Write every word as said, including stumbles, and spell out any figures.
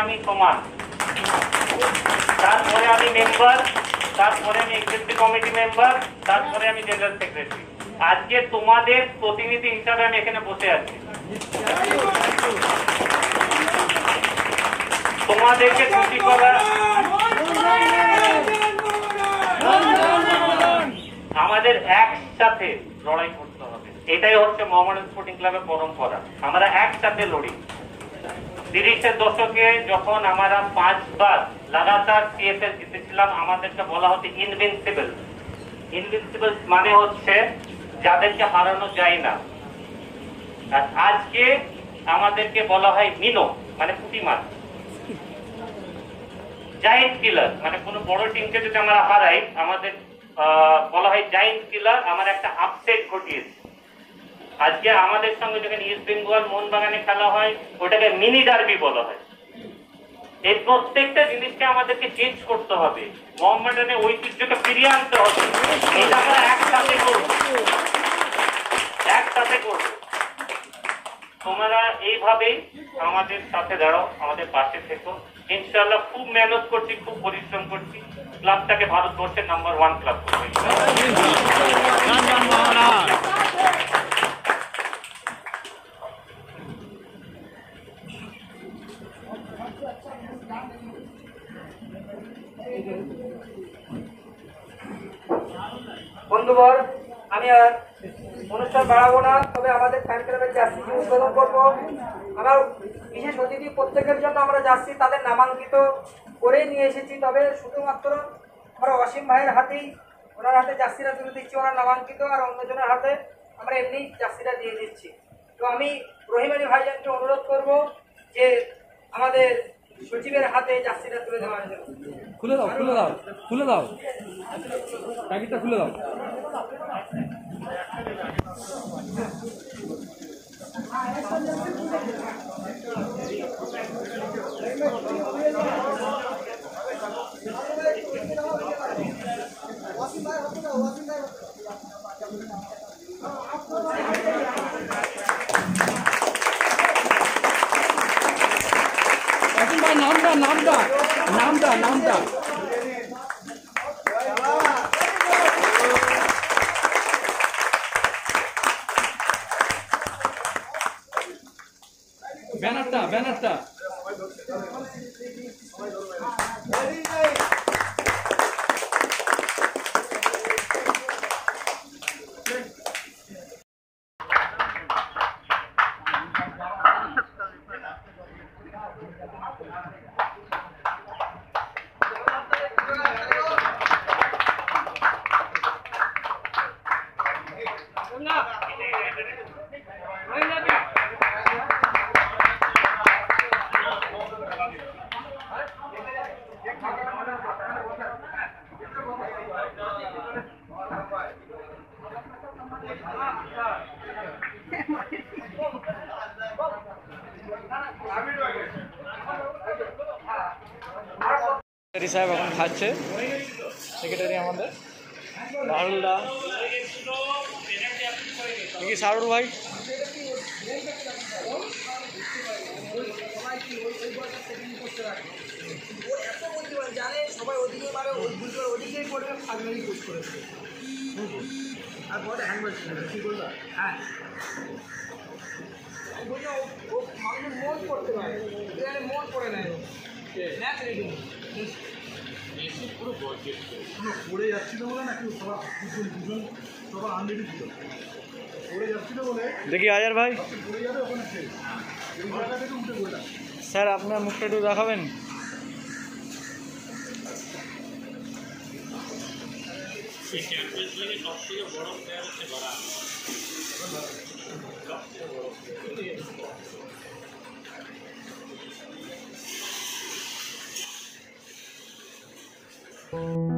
আমি সমান, তারপরে আমি মেম্বার, তারপরে আমি এক্সিকিউটিভ কমিটি মেম্বার, তারপরে আমি জেনারেল সেক্রেটারি। আজকে তোমাদের প্রতিনিধি হিসাবে আমি এখানে বসে আছি। তোমাদেরকে খুশি করা, আমাদের একসাথে লড়াই করতে হবে। এটাই হচ্ছে মোহামেডান স্পোর্টিং ক্লাবের পরম্পরা। আমরা একসাথে লড়ি। তিরিশের দশকে যখন আমরা পাঁচবার লাগাতার সিএফএল জিতেছিলাম, আমাদেরকে বলা হচ্ছে ইনভিনসিবল। ইনভিনসিবল মানে হচ্ছে যাদেরকে হারানো যায় না। আর আজকে আমাদেরকে বলা হয় মিনো, মানে পুঁটি মাছ। জায়েন্ট কিলার, মানে কোনো বড় টিমকে যদি আমরা হারাই, আমাদের বলা হয় জায়েন্ট কিলার। আমার একটা আপসেট ঘটিয়েছে। আজকে আমাদের সঙ্গে যখন ইস্ট বেঙ্গল মোহনবাগানে খেলা হয়, ওটাকে মিনি ডার্বি বলা হয়। এই প্রত্যেকটা জিনিসকে আমাদেরকে চেঞ্জ করতে হবে, মোহামেডানের ঐতিহ্যকে ফিরিয়ে আনতে হবে। এটা আমরা একসাথে করব, একসাথে করব। তোমরা এইভাবেই আমাদের সাথে দাঁড়াও, আমাদের পাশে থেকো। ইনশাআল্লাহ খুব মেহনত করছি, খুব পরিশ্রম করছি, ক্লাবটাকে ভারতবর্ষের নাম্বার ওয়ান ক্লাব করবো। বন্ধুবর, আমি আর অনুষ্ঠান বাড়াবো না, তবে আমাদের ফ্যান ক্লাবের জার্সিটি উদ্বোধন করবো। আমার বিশেষ অতিথি প্রত্যেকের জন্য আমরা জার্সি তাদের নামাঙ্কিত করেই নিয়ে এসেছি। তবে শুধুমাত্র আমরা অসীম ভাইয়ের হাতেই, ওনার হাতে জার্সিটা তুলে দিচ্ছি, ওনার নামাঙ্কিত, আর অন্যজনের হাতে আমরা এমনি জার্সিটা দিয়ে দিচ্ছি। তো আমি রহিম আলী ভাইজানকে অনুরোধ করব যে আমাদের সচিবের হাতে জার্সিটা তুলে দেওয়ার জন্য। খুলে দাও, খুলে দাও, খুলে দাও, প্যাকেটটা খুলে দাও। নামটা নামটা নামটা নামটা ব্যানারটা ব্যানারটা সেক্রেটারি সাহেব এখন খাচ্ছে। সেক্রেটারি আমাদের রাহুলদা, কি সারুর ভাই, জানে সবাই ওদিকে মারে, ওদিকেই করবে, ফাজলামি কোচ করেছে। আর বড় হ্যান্ডবল ছিল, কি বলবো? হ্যাঁ, ও মানুষের মন পড়তে পারে, এখানে মন পড়ে নেয়, ম্যাচ রেডি পুরো পড়ে যাচ্ছিল বলে নাকি সবার দুজন দুজন সবার আনরেডি ছিল, পড়ে যাচ্ছিল বলে। দেখি আজার ভাই, পড়ে যাবে ওখানে শেষ, এই জায়গা থেকে উঠে পড়ে। স্যার আপনার মুখটা একটু দেখাবেন। এই চ্যাম্পিয়ন্স লিগে সবথেকে বড় প্লেয়ার হচ্ছে বারান।